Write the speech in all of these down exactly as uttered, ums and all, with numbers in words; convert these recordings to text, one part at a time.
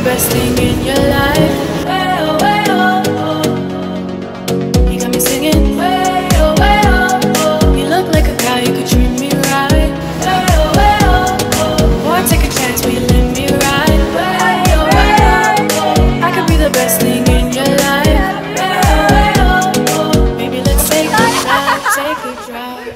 best thing in your life. Way oh, way oh, oh. You got me singing. Way oh, way oh, oh. You look like a guy, you could treat me right. Way oh, way oh, oh. Boy, take a chance, will you let me ride? Way oh, way oh, oh. I could be the best thing in your life. Way oh, way oh, oh. Baby, let's take a drive, take a drive.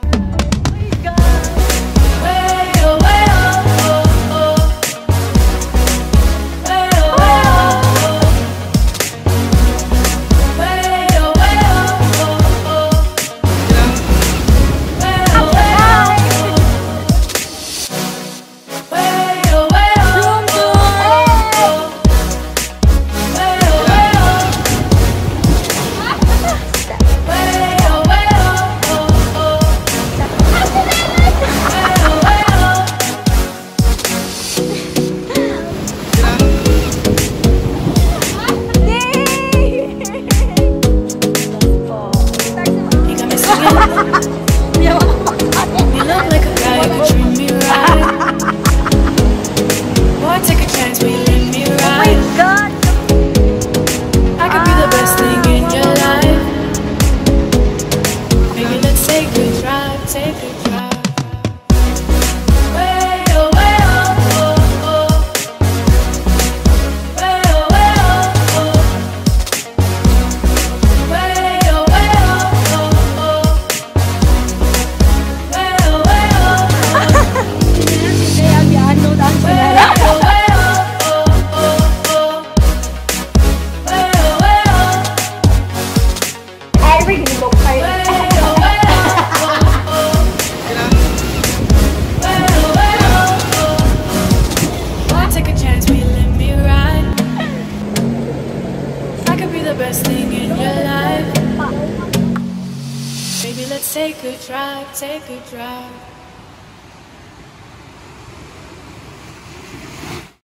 Best thing in your life. Baby, let's take a drive, take a drive.